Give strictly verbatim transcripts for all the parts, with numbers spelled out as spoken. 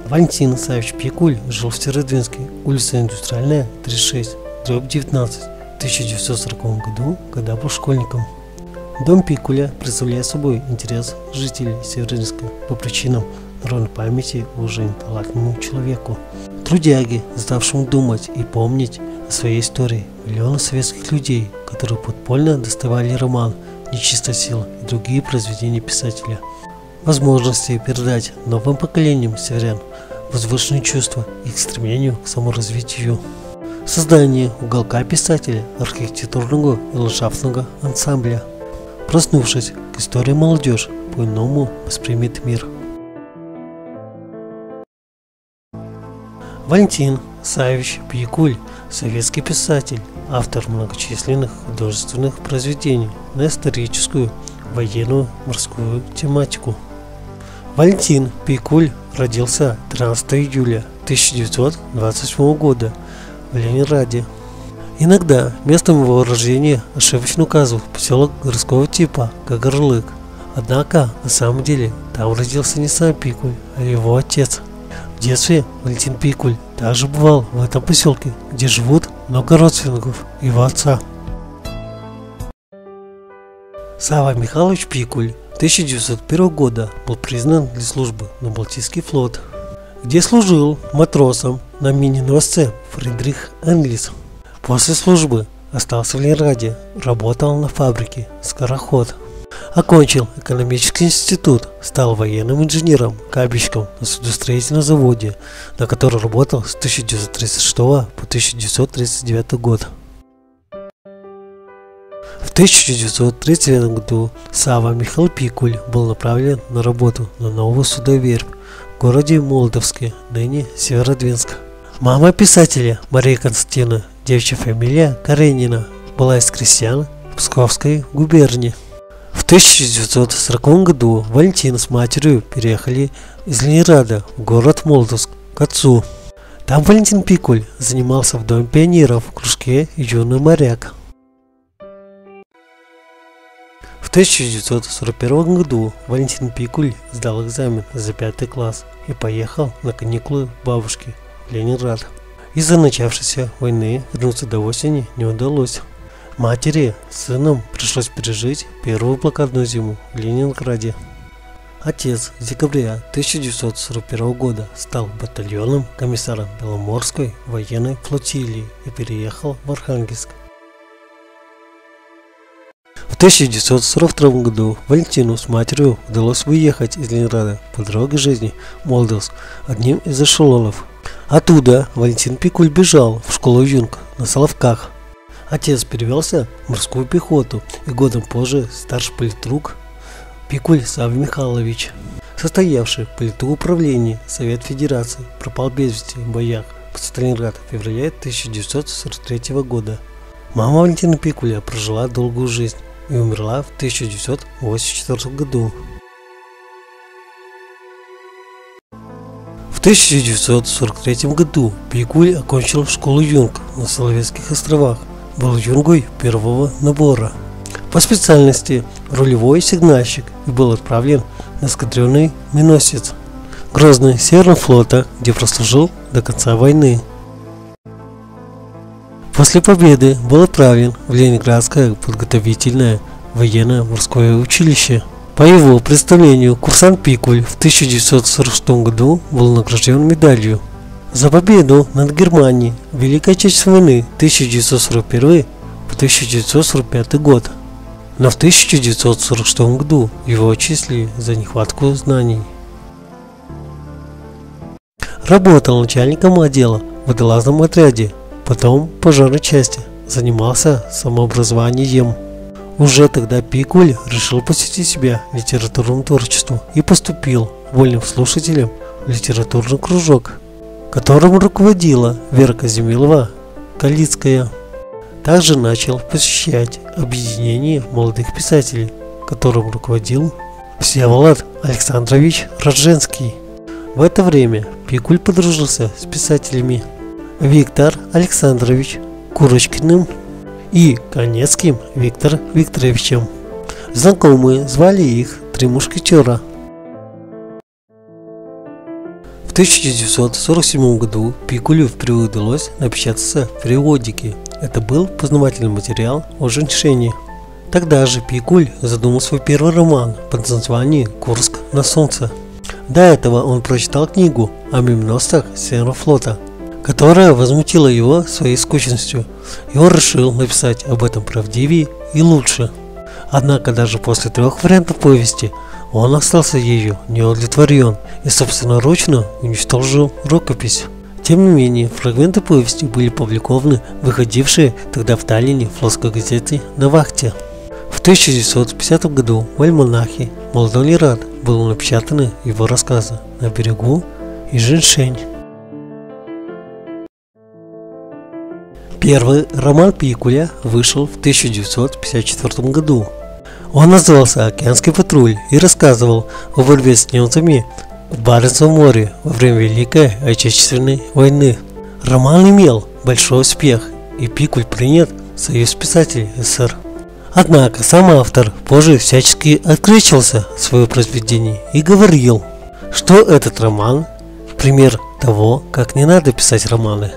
Валентин Исаевич Пикуль жил в Северодвинске, улица Индустриальная, тридцать шесть, дробь девятнадцать, в тысяча девятьсот сороковом году, когда был школьником. Дом Пикуля представляет собой интерес жителей Северодвинска по причинам народной памяти и уважения талантливому человеку, трудяге, заставшему думать и помнить о своей истории, миллионы советских людей, которые подпольно доставали роман «Нечистая сила» и другие произведения писателя. Возможности передать новым поколениям северян возвышенные чувства и к стремлению к саморазвитию. Создание уголка писателя, архитектурного и ландшафтного ансамбля. Проснувшись к истории, молодежь по-иному воспримет мир. Валентин Исаевич Пикуль – советский писатель, автор многочисленных художественных произведений на историческую, военную, морскую тематику. Валентин Пикуль родился тринадцатого июля тысяча девятьсот двадцать восьмого года в Ленинграде. Иногда местом его рождения ошибочно указывают поселок городского типа Кагарлык. Однако, на самом деле, там родился не сам Пикуль, а его отец. В детстве Валентин Пикуль также бывал в этом поселке, где живут много родственников его отца. Савва Михайлович Пикуль тысяча девятьсот первого года был признан для службы на Балтийский флот, где служил матросом на мини-новосце Фридрих Энгельс. После службы остался в Ленинграде, работал на фабрике «Скороход». Окончил экономический институт, стал военным инженером, кабельщиком на судостроительном заводе, на котором работал с тысяча девятьсот тридцать шестого по тысяча девятьсот тридцать девятый год. В тысяча девятьсот тридцать девятом году Савва Михаил Пикуль был направлен на работу на новую судоверфь в городе Молдовске, ныне Северодвинск. Мама писателя Мария Константиновна, девичья фамилия Каренина, была из крестьян Псковской губернии. В тысяча девятьсот сороковом году Валентин с матерью переехали из Ленинграда в город Молдовск к отцу. Там Валентин Пикуль занимался в Доме пионеров в кружке «Юный моряк». В тысяча девятьсот сорок первом году Валентин Пикуль сдал экзамен за пятый класс и поехал на каникулы к бабушке в Ленинград. Из-за начавшейся войны вернуться до осени не удалось. Матери с сыном пришлось пережить первую блокадную зиму в Ленинграде. Отец с декабря тысяча девятьсот сорок первого года стал батальонным комиссаром Беломорской военной флотилии и переехал в Архангельск. В тысяча девятьсот сорок втором году Валентину с матерью удалось выехать из Ленинграда по дороге жизни в Молдовск одним из эшелонов. Оттуда Валентин Пикуль бежал в школу юнг на Соловках. Отец перевелся в морскую пехоту, и годом позже старший политрук Пикуль Савва Михайлович, состоявший в политуправлении Совет Федерации, пропал без вести в боях под Сталинградом в феврале тысяча девятьсот сорок третьего года. Мама Валентина Пикуля прожила долгую жизнь и умерла в тысяча девятьсот восемьдесят четвёртом году. В тысяча девятьсот сорок третьем году Пикуль окончил школу юнг на Соловецких островах, был юнгой первого набора. По специальности рулевой сигнальщик и был отправлен на эскадренный миноносец Грозный Северного флота, где прослужил до конца войны. После победы был отправлен в Ленинградское подготовительное военно-морское училище. По его представлению, курсант Пикуль в тысяча девятьсот сорок шестом году был награжден медалью за победу над Германией в Великой Отечественной войны тысяча девятьсот сорок первый по тысяча девятьсот сорок пятый год. Но в тысяча девятьсот сорок шестом году его отчислили за нехватку знаний. Работал начальником отдела в водолазном отряде, потом в пожарной части, занимался самообразованием. Уже тогда Пикуль решил посвятить себя литературному творчеству и поступил вольным слушателем в литературный кружок, которым руководила Вера Казимилова Калицкая. Также начал посещать объединение молодых писателей, которым руководил Всеволод Александрович Радженский. В это время Пикуль подружился с писателями Виктор Александрович Курочкиным и Конецким Виктор Викторовичем. Знакомые звали их «Три мушкетера». В тысяча девятьсот сорок седьмом году Пикулю впервые удалось напечататься в периодике. Это был познавательный материал о женьшене. Тогда же Пикуль задумал свой первый роман под названием «Курск на солнце». До этого он прочитал книгу о мемностах Северного флота, которая возмутила его своей скучностью, и он решил написать об этом правдивее и лучше. Однако даже после трех вариантов повести он остался ею не удовлетворен и собственноручно уничтожил рукопись. Тем не менее, фрагменты повести были опубликованы в выходившей тогда в Таллине флотской газете «На вахте». В тысяча девятьсот пятидесятом году в альманахе «Молодой лират» было напечатаны его рассказы «На берегу» и «Женьшень». Первый роман Пикуля вышел в тысяча девятьсот пятьдесят четвёртом году. Он назывался «Океанский патруль» и рассказывал о борьбе с немцами в Баренцевом море во время Великой Отечественной войны. Роман имел большой успех, и Пикуль принят в Союз писателей СССР. Однако сам автор позже всячески открещивался от своего произведения и говорил, что этот роман – пример того, как не надо писать романы.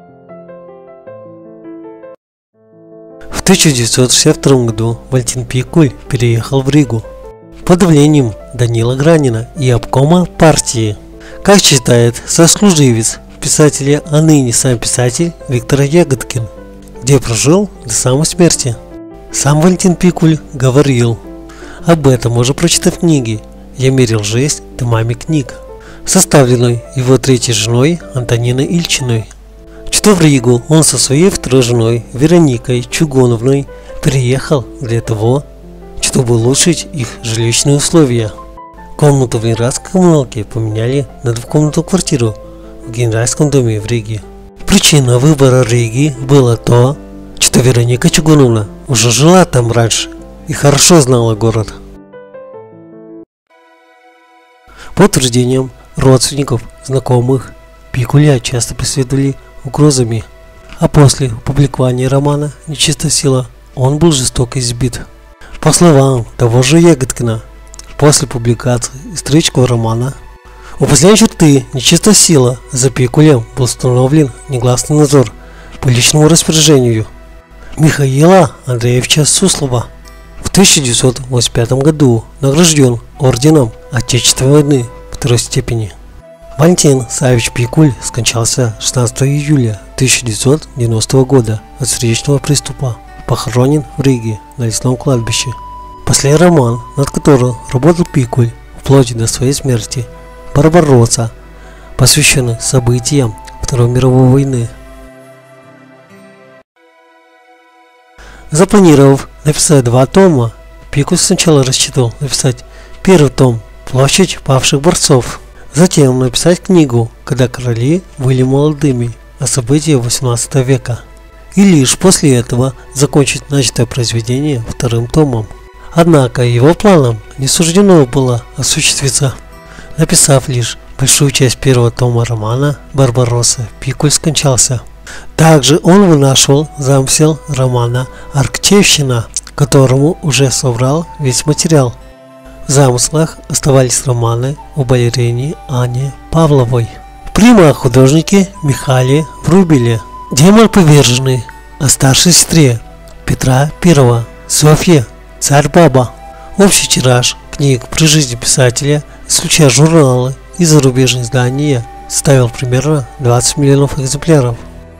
В тысяча девятьсот шестьдесят втором году Валентин Пикуль переехал в Ригу под давлением Данила Гранина и обкома партии. Как считает сослуживец писателя, а ныне сам писатель Виктор Ягодкин, где прожил до самой смерти. Сам Валентин Пикуль говорил об этом, можно прочитать в книге «Я мерил жизнь томами книг», составленной его третьей женой Антониной Ильчиной. Что в Ригу он со своей второй женой Вероникой Чугуновной переехал для того, чтобы улучшить их жилищные условия. Комнату в ленинградской коммуналке поменяли на двухкомнатную квартиру в Генеральском доме в Риге. Причина выбора Риги было то, что Вероника Чугуновна уже жила там раньше и хорошо знала город. По утверждениям родственников, знакомых, Пикуля часто преследовали угрозами, а после опубликования романа «Нечистая сила» он был жестоко избит. По словам того же Ягодкина, после публикации исторического романа у последней черты «Нечистая сила» за Пикулем был установлен негласный надзор по личному распоряжению Михаила Андреевича Суслова. В тысяча девятьсот восемьдесят пятом году награжден орденом Отечественной войны второй степени. Валентин Савич Пикуль скончался шестнадцатого июля тысяча девятьсот девяностого года от сердечного приступа, похоронен в Риге на лесном кладбище. Последний роман, над которым работал Пикуль вплоть до своей смерти, «Барбаросса», посвященный событиям Второй мировой войны. Запланировав написать два тома, Пикуль сначала рассчитывал написать первый том «Площадь павших борцов», затем написать книгу «Когда короли были молодыми» о событиях восемнадцатого века, и лишь после этого закончить начатое произведение вторым томом. Однако его планам не суждено было осуществиться. Написав лишь большую часть первого тома романа «Барбаросса», Пикуль скончался. Также он вынашивал замысел романа «Арктевщина», которому уже собрал весь материал. В замыслах оставались романы о балерине Анне Павловой, прима о художнике Михаиле Врубеле, Демон поверженный, о старшей сестре Петра Первого, Софье, Царь-баба. Общий тираж книг при жизни писателя, исключая журналы и зарубежные издания, составил примерно двадцать миллионов экземпляров.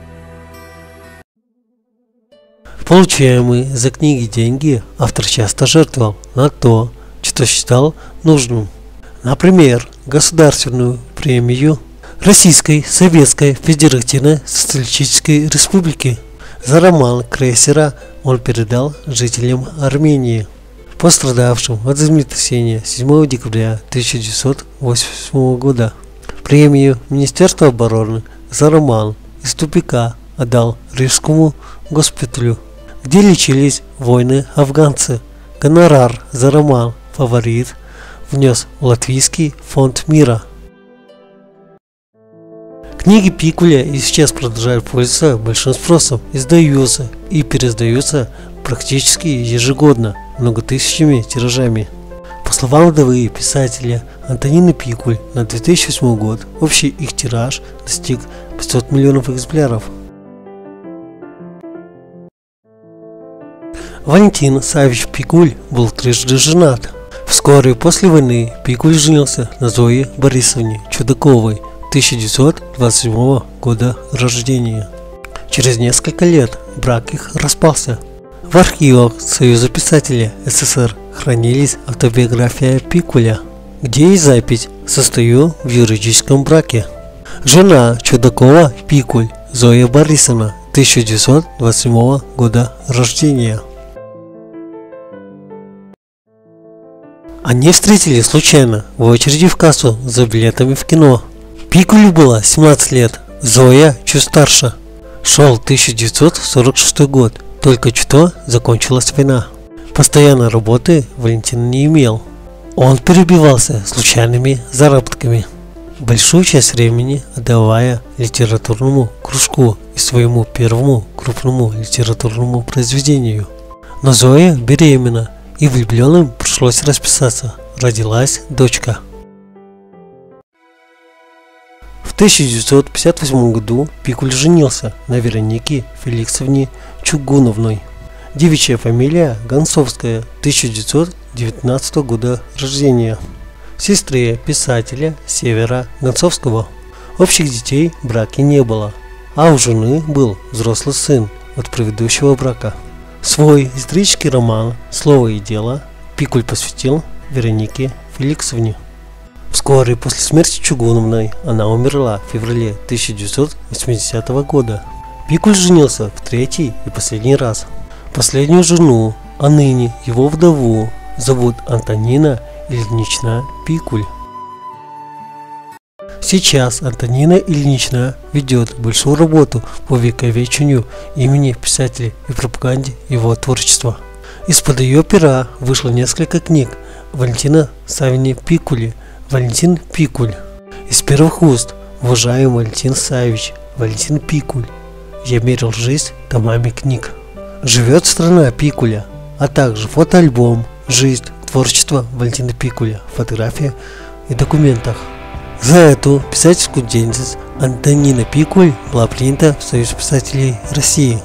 Получаемые за книги деньги автор часто жертвовал на то, что считал нужным. Например, государственную премию Российской Советской Федеративной Социалистической Республики за роман крейсера он передал жителям Армении, пострадавшим от землетрясения седьмого декабря тысяча девятьсот восемьдесят восьмого года. Премию Министерства обороны за роман «Из тупика» отдал Рижскому госпиталю, где лечились воины-афганцы. Гонорар за роман «Фаворит» внес в Латвийский фонд мира. Книги Пикуля и сейчас продолжают пользоваться большим спросом, издаются и переиздаются практически ежегодно многотысячными тиражами. По словам вдовы писателя Антонины Пикуль, на две тысячи восьмой год общий их тираж достиг пятьсот миллионов экземпляров. Валентин Савич Пикуль был трижды женат. Вскоре после войны Пикуль женился на Зое Борисовне Чудаковой, тысяча девятьсот двадцать седьмого года рождения. Через несколько лет брак их распался. В архивах Союза писателей СССР хранились автобиография Пикуля, где есть запись «Состою в юридическом браке». Жена Чудакова Пикуль Зоя Борисовна, тысяча девятьсот двадцать седьмого года рождения. Они встретились случайно в очереди в кассу за билетами в кино. Пикулю было семнадцать лет, Зоя чуть старше. Шел тысяча девятьсот сорок шестой год, только что закончилась война. Постоянной работы Валентин не имел. Он перебивался случайными заработками, большую часть времени отдавая литературному кружку и своему первому крупному литературному произведению. Но Зоя беременна, и влюбленным пришлось расписаться. Родилась дочка. В тысяча девятьсот пятьдесят восьмом году Пикуль женился на Веронике Феликсовне Чугуновной. Девичья фамилия Гонцовская, тысяча девятьсот девятнадцатого года рождения. Сестре писателя Севера Гонцовского. Общих детей в браке не было, а у жены был взрослый сын от предыдущего брака. Свой исторический роман «Слово и дело» Пикуль посвятил Веронике Феликсовне. Вскоре после смерти Чугуновной она умерла в феврале тысяча девятьсот восьмидесятого года. Пикуль женился в третий и последний раз. Последнюю жену, а ныне его вдову, зовут Антонина Ильинична Пикуль. Сейчас Антонина Ильинична ведет большую работу по вековечению имени писателя и пропаганде его творчества. Из-под ее пера вышло несколько книг Валентина Савича Пикуля «Валентин Пикуль». Из первых уст: уважаемый Валентин Савич, Валентин Пикуль, я мерил жизнь томами книг. Живет страна Пикуля, а также фотоальбом «Жизнь, творчество Валентина Пикуля, фотография и документах». За эту писательскую деятельность Антонина Пикуль была принята в Союз писателей России.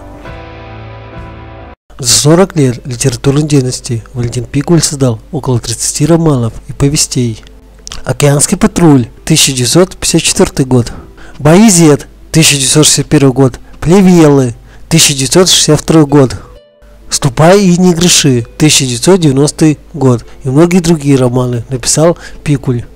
За сорок лет литературной деятельности Валентин Пикуль создал около тридцати романов и повестей. «Океанский патруль» тысяча девятьсот пятьдесят четвёртый год, «Боязет» тысяча девятьсот шестьдесят первый год, «Плевелы» тысяча девятьсот шестьдесят второй год, «Ступай и не греши» тысяча девятьсот девяностый год и многие другие романы написал Пикуль.